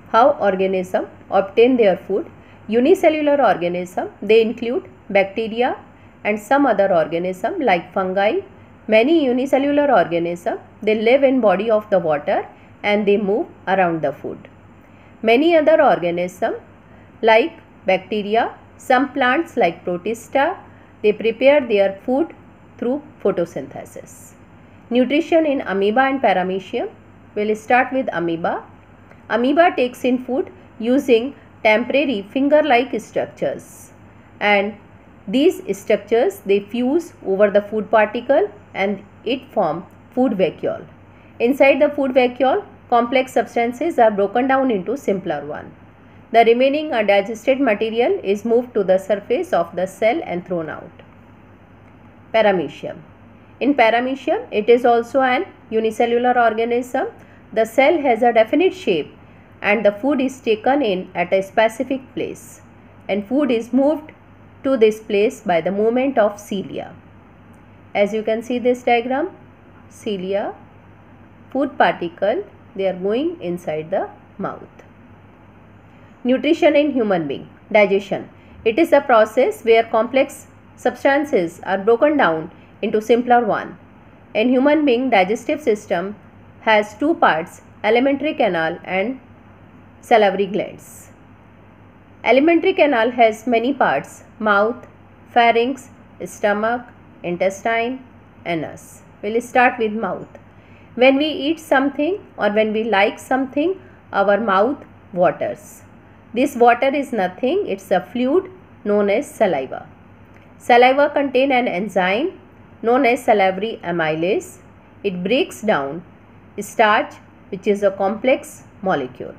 How organisms obtain their food. Unicellular organisms, they include bacteria and some other organisms like fungi. Many unicellular organisms, they live in body of the water and they move around the food. Many other organisms like bacteria, some plants like Protista, they prepare their food through photosynthesis. Nutrition in amoeba and paramecium. We'll start with amoeba. Amoeba takes in food using temporary finger-like structures, and these structures they fuse over the food particle and it form food vacuole. Inside the food vacuole, complex substances are broken down into simpler one. The remaining undigested material is moved to the surface of the cell and thrown out. Paramecium. In paramecium, it is also an unicellular organism. The cell has a definite shape and the food is taken in at a specific place, and food is moved to this place by the movement of cilia. As you can see this diagram, cilia, food particle, they are going inside the mouth. Nutrition in human being. Digestion. It is a process where complex substances are broken down into simpler one. In human being, digestive system has two parts, alimentary canal and salivary glands. Alimentary canal has many parts, mouth, pharynx, stomach, intestine, anus. We'll start with mouth. When we eat something or when we like something, our mouth waters. This water is nothing, it's a fluid known as saliva. Saliva contains an enzyme known as salivary amylase. It breaks down starch, which is a complex molecule.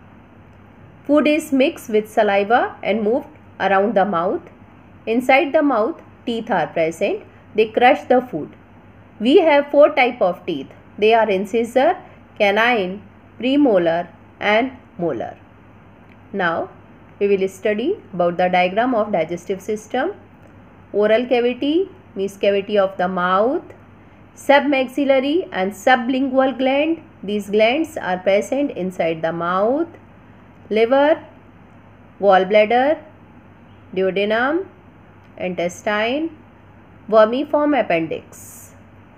Food is mixed with saliva and moved around the mouth. Inside the mouth, teeth are present. They crush the food. We have 4 types of teeth. They are incisor, canine, premolar and molar. Now, we will study about the diagram of digestive system. Oral cavity means cavity of the mouth. Submaxillary and sublingual gland. These glands are present inside the mouth. Liver, gallbladder, duodenum, intestine, vermiform appendix.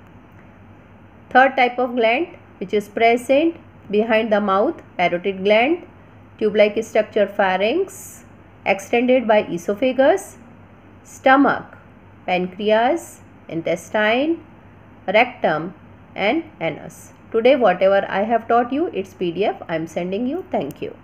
Third type of gland which is present behind the mouth, parotid gland, tube-like structure pharynx, extended by esophagus, stomach, pancreas, intestine, rectum and anus. Today whatever I have taught you, its PDF I am sending you. Thank you.